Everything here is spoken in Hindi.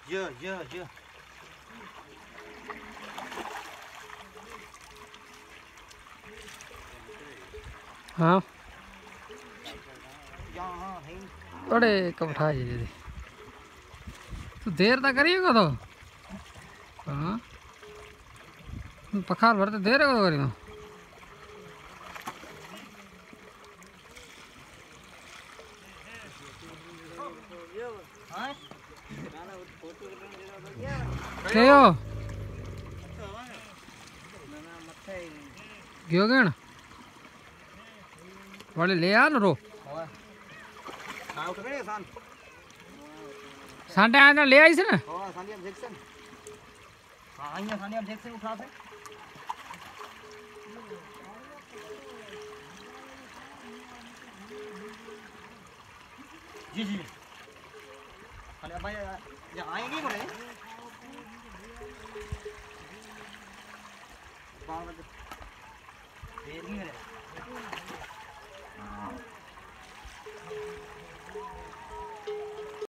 ये हाँ यहाँ है अरे कब उठा ये तो देर तक करिएगा तो हाँ पखार भरते देर है तो करिएगा क्या हो क्यों गए वाले ले आ ना रो हाँ उठ गए सान सांटे आना ले आई से ना हाँ सानिया जैक्सन हाँ यहाँ सानिया जैक्सन उठा थे जी अरे भाई यहाँ आएंगे बोले देर नहीं है